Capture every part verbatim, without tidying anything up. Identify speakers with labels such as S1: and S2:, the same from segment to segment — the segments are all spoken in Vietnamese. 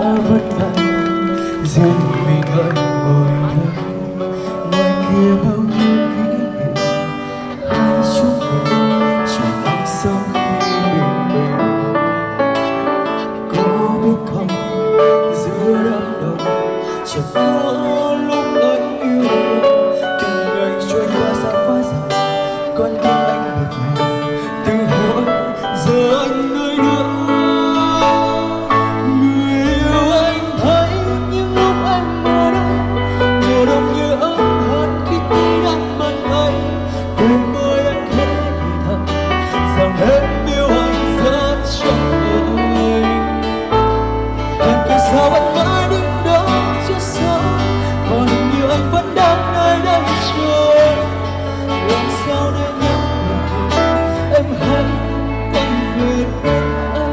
S1: vất vả, riêng mình anh ngồi đây. Ngoài kia bao nhiêu kỷ niệm, hai chúng mình chỉ đang sống khi bình minh. Có biết không, giữa đám đông chợt có lúc anh yêu em. Từng ngày trôi qua xa quá dài, con tim anh bực mình. Từ hôm giờ anh nơi nữa, người yêu anh thấy những lúc anh ở đây, mùa đông như ấm hơn khi tay đang bàn tay. Đôi môi anh khẽ thì thầm rằng em yêu anh rất chân thành. Hẳn tại sao anh mãi đứng đó chưa sống, còn như anh vẫn đang nơi đây chờ. Làm sao để nhắc được em hãy quay về bên anh.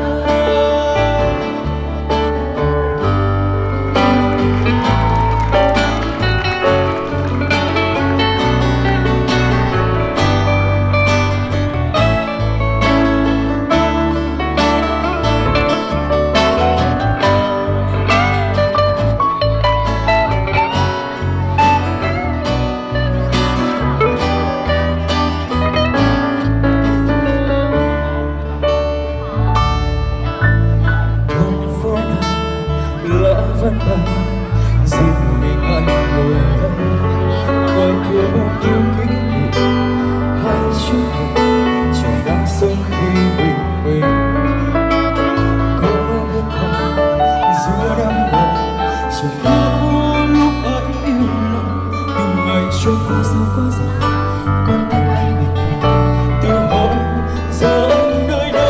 S1: Vất vả, riêng mình anh ngồi đây. Ngoài kia bao nhiêu kỷ niệm, hai chúng mình chỉ đang sống khi bình minh. Có biết không, giữa đám đông chỉ có lúc anh yêu lòng. Từng ngày trôi qua sao quá dài, con tim anh bình minh. Từ hôm giờ anh nơi đâu,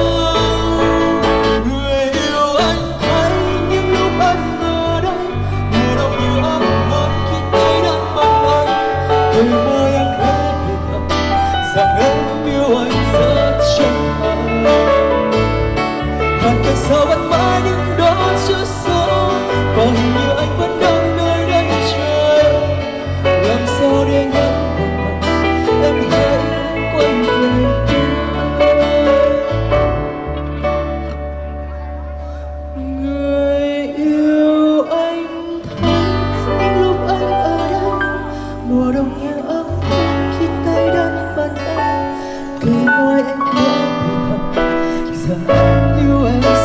S1: người yêu anh thấy những lúc anh ở đây. Mùa đông như ấm hơn khi tay đang bàn tay. Đôi môi anh khẽ thì thầm rằng em yêu anh rất chân thành. Hẳn tại sao anh mãi đứng đó chưa sống, và hình như anh vẫn đang nơi đây chờ. Làm sao để nhắc một lần em hãy quay về bên anh. Người yêu anh thấy những lúc anh ở đây, mùa đông như ấm khi tay đang bàn tay. Cây môi anh khẽ thì thầm rằng anh yêu em